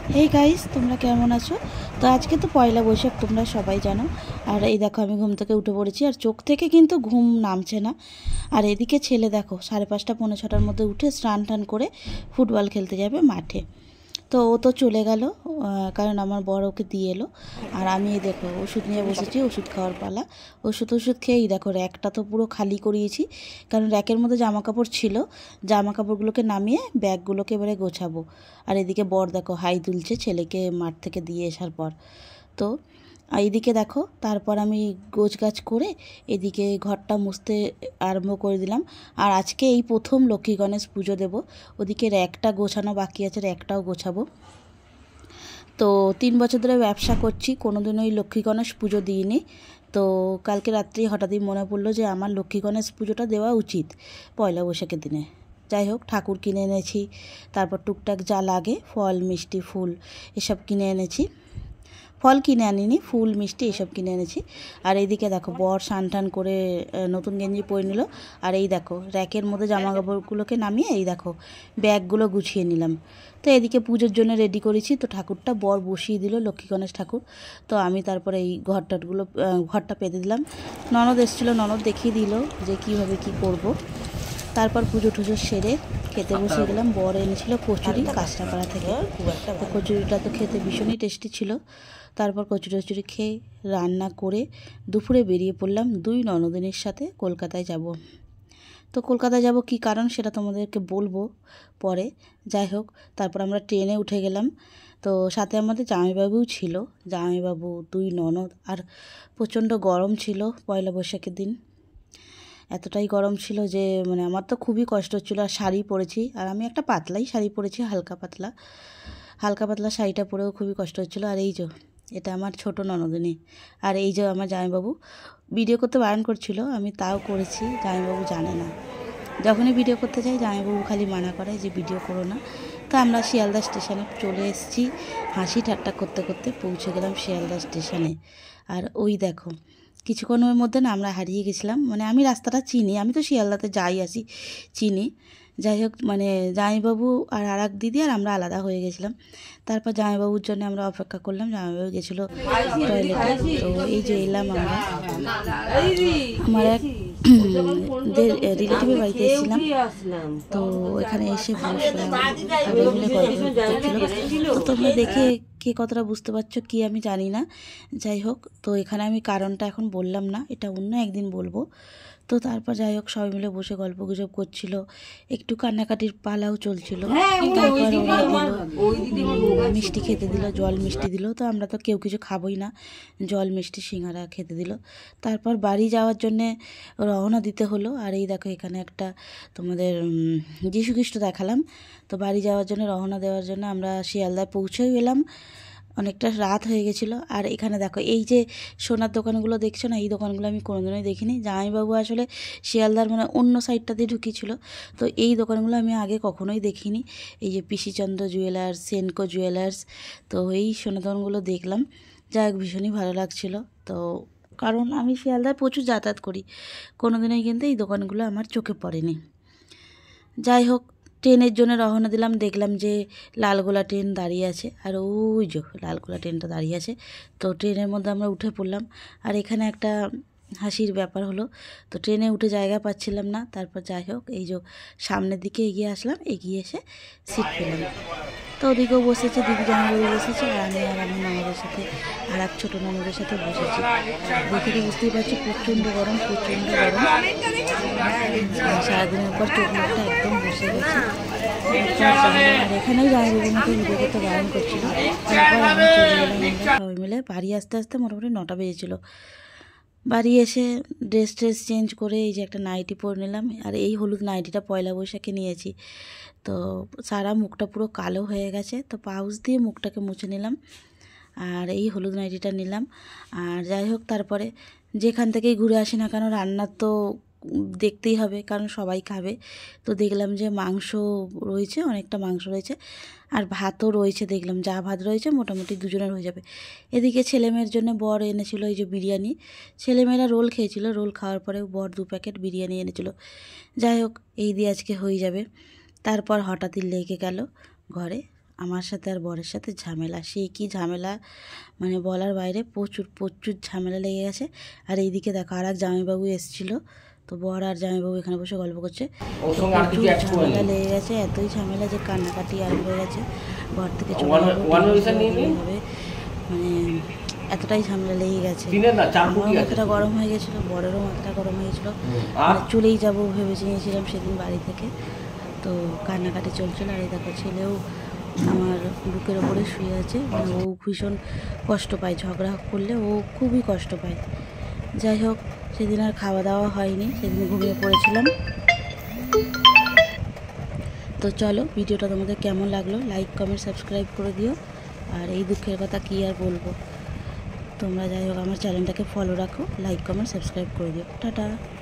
Hey guys, তোমরা কেমন আছো? তো আজকে তো পয়লা বৈশাখ, তোমরা সবাই জানো। আর এই দেখো, আমি ঘুম থেকে উঠে পড়েছি, আর চোখ থেকে কিন্তু ঘুম নামছে না। আর এদিকে ছেলে দেখো 5:30 পৌনে 6টার মধ্যে উঠে স্নান টান করে ফুটবল খেলতে যাবে মাঠে। তো ও তো চলে গেল, কারণ আমার বড় ওকে দিয়ে এলো। আর আমি এই দেখো ওষুধ নিয়ে বসেছি, ওষুধ খাওয়ার পালা। ওষুধ খেয়েই দেখো র্যাকটা তো পুরো খালি করিয়েছি, কারণ র্যাকের মধ্যে জামা কাপড় ছিল। জামা কাপড়গুলোকে নামিয়ে ব্যাগগুলোকে এবারে গোছাবো। আর এদিকে বর দেখো হাই তুলছে ছেলেকে মাঠ থেকে দিয়ে আসার পর। তো এইদিকে দেখো, তারপর আমি গোছগাছ করে এদিকে ঘরটা মুছতে আরম্ভ করে দিলাম। আর আজকে এই প্রথম লক্ষ্মী গণেশ পুজো দেব। ওদিকে র্যাকটা গোছানো বাকি আছে, র্যাকটাও গোছাবো। তো 3 বছর ধরে ব্যবসা করছি, কোনোদিনও ওই লক্ষ্মী গণেশ পুজো দিইনি। তো কালকে রাত্রি হঠাৎই মনে পড়লো যে আমার লক্ষ্মী গণেশ পুজোটা দেওয়া উচিত পয়লা বৈশাখের দিনে। যাই হোক, ঠাকুর কিনে এনেছি, তারপর টুকটাক যা লাগে ফল মিষ্টি ফুল এসব কিনে এনেছি। ফল কিনে আনিনি, ফুল মিষ্টি এসব কিনে এনেছি। আর এইদিকে দেখো বর স্নান টান করে নতুন গেঞ্জি পরে নিল। আর এই দেখো র্যাকের মধ্যে জামা কাপড়গুলোকে নামিয়ে এই দেখো ব্যাগগুলো গুছিয়ে নিলাম। তো এদিকে পুজোর জন্য রেডি করেছি। তো ঠাকুরটা বর বসিয়ে দিল, লক্ষ্মী গণেশ ঠাকুর। তো আমি তারপরে এই ঘরটা পেতে দিলাম। ননদ এসেছিলো, ননদ দেখিয়ে দিল যে কীভাবে কি করব। তারপর পুজো টুজো সেরে খেতে বসে গেলাম। বর এনেছিল কচুরি কাঁচরাপাড়া থেকে। তো কচুরিটা তো খেতে ভীষণই টেস্টি ছিল। তারপর কচুরি খেয়ে রান্না করে দুপুরে বেরিয়ে পড়লাম 2 ননদিনীর সাথে কলকাতায় যাব। তো কলকাতায় যাব কী কারণ সেটা তোমাদেরকে বলবো পরে। যাই হোক, তারপর আমরা ট্রেনে উঠে গেলাম। তো সাথে আমাদের জামাইবাবুও ছিল, জামাইবাবু 2 ননদ। আর প্রচণ্ড গরম ছিল পয়লা বৈশাখের দিন। এতটাই গরম ছিল যে মানে আমার তো খুবই কষ্ট হচ্ছিলো। আর শাড়ি পরেছি, আর আমি একটা পাতলাই শাড়ি পরেছি, হালকা পাতলা শাড়িটা পরেও খুবই কষ্ট হচ্ছিলো। আর এই যে এটা আমার ছোট ননদিনী। আর এই যে আমার জামাইবাবু ভিডিও করতে বারণ করছিল, আমি তাও করেছি। জামাইবাবু জানে না, যখনই ভিডিও করতে যাই জামাইবাবু খালি মানা করে যে ভিডিও করো না। তো আমরা শিয়ালদা স্টেশনে চলে এসেছি, হাসি ঠাট্টা করতে করতে পৌঁছে গেলাম শিয়ালদা স্টেশনে। আর ওই দেখো কিছুক্ষণের মধ্যে না আমরা হারিয়ে গেছিলাম। মানে আমি রাস্তাটা চিনি, আমি তো শিয়ালদাতে যাই আসি, চিনি। যাই হোক, মানে জামাইবাবু আর এক দিদি আর আমরা আলাদা হয়ে গেছিলাম। তারপর জামাইবাবুর জন্য আমরা অপেক্ষা করলাম। জামাইবাবু গেছিলো টয়লেটে। তো এই যে এলাম আমরা, আমার এক রিলেটিভের বাড়িতে এসেছিলাম। তো এখানে এসে বসলাম, সবাই মিলে গল্প করছিল। তো তোমরা দেখে কে কতটা বুঝতে পারছো কি আমি জানি না। যাই হোক, তো এখানে আমি কারণটা এখন বললাম না, এটা অন্য একদিন বলবো। তো তারপর যাই হোক সবাই মিলে বসে গল্প গুজব করছিল, একটু কান্নাকাটির পালাও চলছিল। তারপর মিষ্টি খেতে দিল, জল মিষ্টি দিল। তো আমরা তো কেউ কিছু খাবোই না, জল মিষ্টি সিঙ্গারা খেতে দিল। তারপর বাড়ি যাওয়ার জন্যে রওনা দিতে হলো। আর এই দেখো এখানে একটা তোমাদের যীশু খ্রিস্ট দেখালাম। তো বাড়ি যাওয়ার জন্য রওনা দেওয়ার জন্য আমরা শিয়ালদায় পৌঁছেও এলাম, অনেকটা রাত হয়ে গেছিলো। আর এখানে দেখো এই যে সোনার দোকানগুলো দেখছো না, এই দোকানগুলো আমি কোনোদিনই দেখিনি। জামাইবাবু আসলে শিয়ালদার মানে অন্য সাইডটাতে ঢুকিয়েছিল। তো এই দোকানগুলো আমি আগে কখনোই দেখিনি। এই যে পিসিচন্দ্র জুয়েলার্স, সেনকো জুয়েলার্স, তো এই সোনার দোকানগুলো দেখলাম। যাই হোক, ভীষণই ভালো লাগছিলো। তো কারণ আমি শিয়ালদায় প্রচুর যাতায়াত করি, কোনোদিনই কিন্তু এই দোকানগুলো আমার চোখে পড়েনি। যাই হোক, ট্রেনের জন্য রওনা দিলাম। দেখলাম যে লালগোলা ট্রেন দাঁড়িয়ে আছে, আর ওই যে লালগোলা ট্রেনটা দাঁড়িয়ে আছে। তো ট্রেনের মধ্যে আমরা উঠে পড়লাম। আর এখানে একটা হাসির ব্যাপার হলো, তো ট্রেনে উঠে জায়গা পাচ্ছিলাম না। তারপর যাই হোক এই যে সামনের দিকে এগিয়ে আসলাম, এগিয়ে এসে সিট পেলাম। তো ওদিকেও বসেছে দিদি, জামাইবাবু বসেছে, আর আমি আর আমার ননদের সাথে আর এক ছোটো ননদের সাথে বসেছি। দেখে তো বুঝতেই পারছি প্রচণ্ড গরম। সারাদিনের পর চোখ মুখটা একদম বসে গেছে। আর এখানেই জামাইবাবুর মতো ভিডিও করতে বারণ করছিল। তারপর আমি চলে গেলাম আমরা সবাই মিলে। বাড়ি আসতে আসতে মোটামুটি 9টা বেজেছিলো। বাড়ি এসে ড্রেস চেঞ্জ করে এই যে একটা নাইটি পরে নিলাম। আর এই হলুদ নাইটিটা পয়লা বৈশাখে নিয়েছি। তো সারা মুখটা পুরো কালো হয়ে গেছে, তো পাউচ দিয়ে মুখটাকে মুছে নিলাম। আর এই হলুদ নাইটিটা নিলাম। আর যাই হোক, তারপরে যেখান থেকেই ঘুরে আসি না কেন রান্নার তো দেখতেই হবে, কারণ সবাই খাবে। তো দেখলাম যে মাংস রয়েছে, অনেকটা মাংস রয়েছে, আর ভাতও রয়েছে। দেখলাম যা ভাত রয়েছে মোটামুটি দুজনের হয়ে যাবে। এদিকে ছেলেমেয়ের জন্য বর এনেছিল এই যে বিরিয়ানি। ছেলেমেয়েরা রোল খেয়েছিল, রোল খাওয়ার পরেও বর 2 প্যাকেট বিরিয়ানি এনেছিল। যাই হোক, এই দিয়ে আজকে হয়ে যাবে। তারপর হঠাৎই লেগে গেল ঘরে আমার সাথে আর বরের সাথে ঝামেলা, সেই কি ঝামেলা মানে বলার বাইরে, প্রচুর প্রচুর ঝামেলা লেগে গেছে। আর এইদিকে দেখো আর এক জামাইবাবু এসেছিলো, তো বর আর জামাইবাবু এখানে বসে গল্প করছে। প্রচুর ঝামেলা লেগে গেছে, এতই ঝামেলা যে কান্নাকাটি আরম্ভ হয়ে গেছে। ঘর থেকে চলে যাবে মানে এতটাই ঝামেলা লেগে গেছে। আমারও মাথাটা গরম হয়ে গেছিলো, বরেরও মাথাটা গরম হয়ে গেছিলো, মানে চলেই যাবো ভেবেছি নিয়েছিলাম সেদিন বাড়ি থেকে। তো কান্নাকাটি চলছিল। আর এই দেখো ছেলেও আমার বুকের ওপরে শুয়ে আছে, মানে ও ভীষণ কষ্ট পায়, ঝগড়া করলে ও খুবই কষ্ট পায়। যাই হোক, সেদিন আর খাওয়া দাওয়া হয়নি, সেদিন ঘুমিয়ে পড়েছিলাম। তো চলো, ভিডিওটা তোমাদের কেমন লাগলো লাইক কমেন্ট সাবস্ক্রাইব করে দিও। আর এই দুঃখের কথা কী আর বলবো, তোমরা যাই হোক আমার চ্যানেলটাকে ফলো রাখো, লাইক কমেন্ট সাবস্ক্রাইব করে দিও। টাটা।